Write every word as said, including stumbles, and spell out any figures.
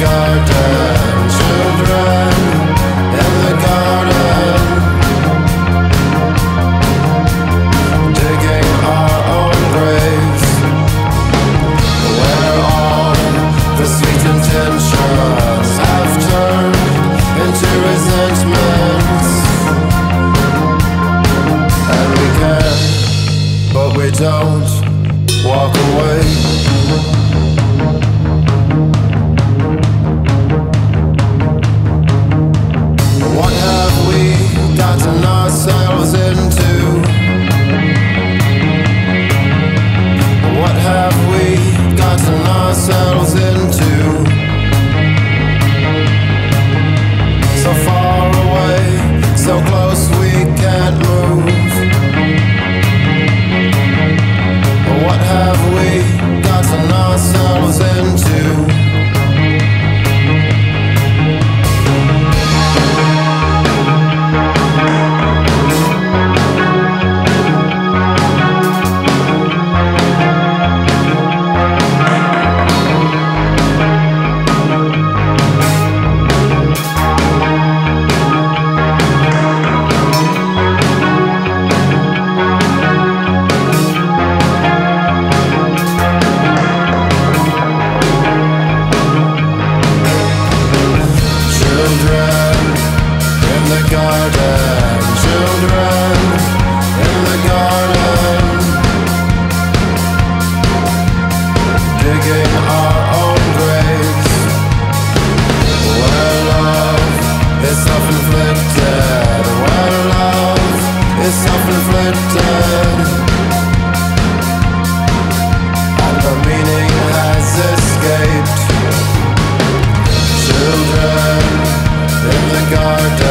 garden, children in the garden, digging our own graves, where all the sweet intentions have turned into resentments. And we can, but we don't walk away. What have we gotten ourselves into? What have we gotten ourselves into? So far away, so close we can't move. What have we gotten ourselves into? Garden, children in the garden, digging our own graves, where love is self-inflicted, where love is self-inflicted, and the meaning has escaped. Children in the garden,